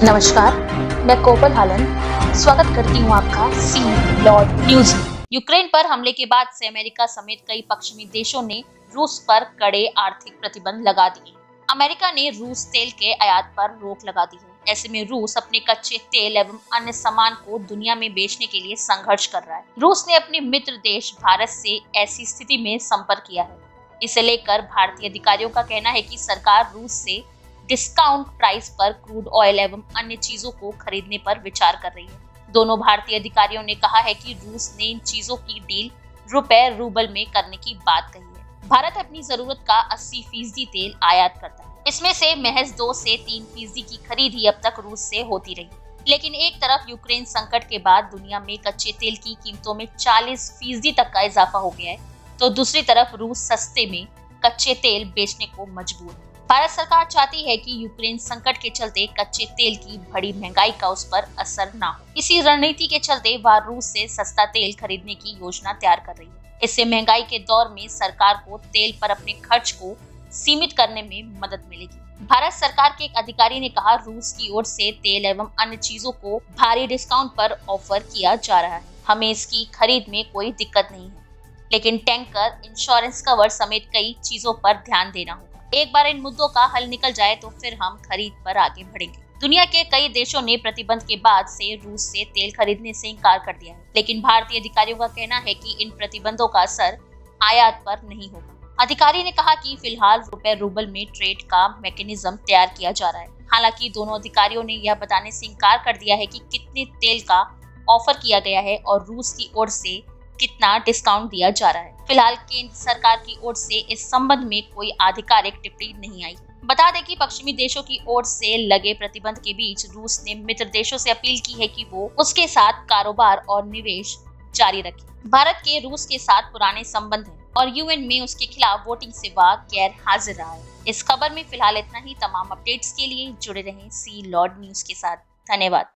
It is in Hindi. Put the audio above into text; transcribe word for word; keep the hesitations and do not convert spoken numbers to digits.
नमस्कार, मैं कोपल हालन स्वागत करती हूँ आपका सी लॉर्ड न्यूज में। यूक्रेन पर हमले के बाद से अमेरिका समेत कई पश्चिमी देशों ने रूस पर कड़े आर्थिक प्रतिबंध लगा दिए। अमेरिका ने रूस तेल के आयात पर रोक लगा दी है। ऐसे में रूस अपने कच्चे तेल एवं अन्य सामान को दुनिया में बेचने के लिए संघर्ष कर रहा है। रूस ने अपने मित्र देश भारत से ऐसी स्थिति में संपर्क किया है। इसे लेकर भारतीय अधिकारियों का कहना है कि सरकार रूस से डिस्काउंट प्राइस पर क्रूड ऑयल एवं अन्य चीजों को खरीदने पर विचार कर रही है। दोनों भारतीय अधिकारियों ने कहा है कि रूस ने इन चीजों की डील रुपए रूबल में करने की बात कही है। भारत अपनी जरूरत का अस्सी फीसदी तेल आयात करता है। इसमें से महज दो से तीन फीसदी की खरीद ही अब तक रूस से होती रही। लेकिन एक तरफ यूक्रेन संकट के बाद दुनिया में कच्चे तेल की कीमतों में चालीस फीसदी तक का इजाफा हो गया है, तो दूसरी तरफ रूस सस्ते में कच्चे तेल बेचने को मजबूर है। भारत सरकार चाहती है कि यूक्रेन संकट के चलते कच्चे तेल की बड़ी महंगाई का उस पर असर ना हो। इसी रणनीति के चलते वह रूस से सस्ता तेल खरीदने की योजना तैयार कर रही है। इससे महंगाई के दौर में सरकार को तेल पर अपने खर्च को सीमित करने में मदद मिलेगी। भारत सरकार के एक अधिकारी ने कहा, रूस की ओर से तेल एवं अन्य चीजों को भारी डिस्काउंट पर ऑफर किया जा रहा है। हमें इसकी खरीद में कोई दिक्कत नहीं है, लेकिन टैंकर, इंश्योरेंस कवर समेत कई चीजों पर ध्यान देना होगा। एक बार इन मुद्दों का हल निकल जाए तो फिर हम खरीद पर आगे बढ़ेंगे। दुनिया के कई देशों ने प्रतिबंध के बाद से रूस से तेल खरीदने से इनकार कर दिया है, लेकिन भारतीय अधिकारियों का कहना है कि इन प्रतिबंधों का असर आयात पर नहीं होगा। अधिकारी ने कहा कि फिलहाल रुपए रूबल में ट्रेड का मैकेनिज्म तैयार किया जा रहा है। हालांकि दोनों अधिकारियों ने यह बताने से इनकार कर दिया है कि कितने तेल का ऑफर किया गया है और रूस की ओर से कितना डिस्काउंट दिया जा रहा है। फिलहाल केंद्र सरकार की ओर से इस संबंध में कोई आधिकारिक टिप्पणी नहीं आई। बता दें कि पश्चिमी देशों की ओर से लगे प्रतिबंध के बीच रूस ने मित्र देशों से अपील की है कि वो उसके साथ कारोबार और निवेश जारी रखें। भारत के रूस के साथ पुराने संबंध हैं और यूएन में उसके खिलाफ वोटिंग से वह गैर हाजिर रहा है। इस खबर में फिलहाल इतना ही। तमाम अपडेट्स के लिए जुड़े रहें सी लॉर्ड न्यूज के साथ। धन्यवाद।